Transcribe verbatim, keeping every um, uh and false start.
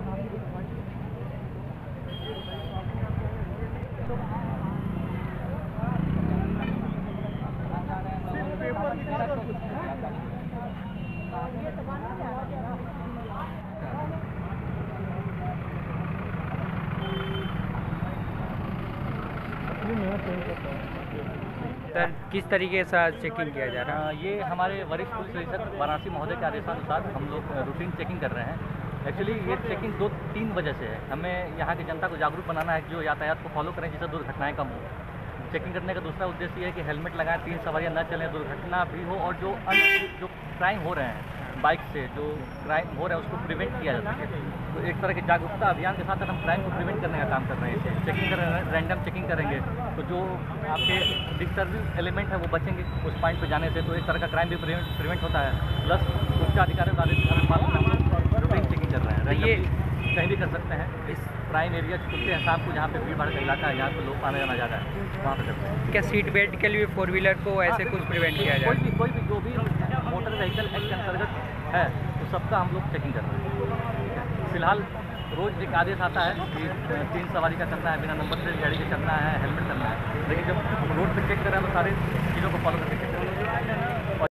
Sir, किस तरीके से चेकिंग किया जा रहा है? ये हमारे वरिष्ठ पुलिस अधीक्षक वाराणसी महोदय के आदेशानुसार हम लोग रूटीन चेकिंग कर रहे हैं। एक्चुअली ये चेकिंग दो तीन वजह से है। हमें यहाँ की जनता को जागरूक बनाना है कि जो यातायात को फॉलो करें, जिससे दुर्घटनाएं कम हो। चेकिंग करने का दूसरा उद्देश्य ये है कि हेलमेट लगाएं, तीन सवारियां न चलें, दुर्घटना भी हो, और जो अन्य जो क्राइम हो रहे हैं बाइक से, जो क्राइम हो रहा है उसको प्रिवेंट किया जा सके। तो एक तरह के जागरूकता अभियान के साथ हम क्राइम को प्रिवेंट करने का काम कर रहे हैं। चेकिंग कर रहे हैं, रैंडम चेकिंग करेंगे तो जो आपके डिस्टर्बिंग एलिमेंट है वो बचेंगे उस पॉइंट पर जाने से। तो एक तरह का क्राइम भी प्रिवेंट प्रिवेंट होता है। प्लस उच्च अधिकारियों का आदेश के पालन में हम लोग रूटीन चेकिंग कर रहे हैं। ये कहीं भी कर सकते हैं। इस प्राइम एरिया खुलते हैं शाम को, जहाँ पे भीड़ भाड़ का इलाका है, जहाँ पे लोग आने जाना ज़्यादा है, वहाँ पर करते हैं। क्या सीट बेल्ट के लिए फोर व्हीलर को ऐसे कुछ प्रिवेंट किया जाए? कोई भी कोई भी जो भी मोटर व्हीकल एक्ट के अंतर्गत है तो सबका हम लोग चेकिंग कर रहे हैं। फिलहाल रोज़ एक आदेश आता है कि तीन सवारी का करना है, बिना नंबर प्लेट गाड़ी के चलना है, हेलमेट करना है। लेकिन जब रोड पर चेक कर रहे हैं तो सारी चीज़ों को फॉलो करके चेक कर रहे हैं।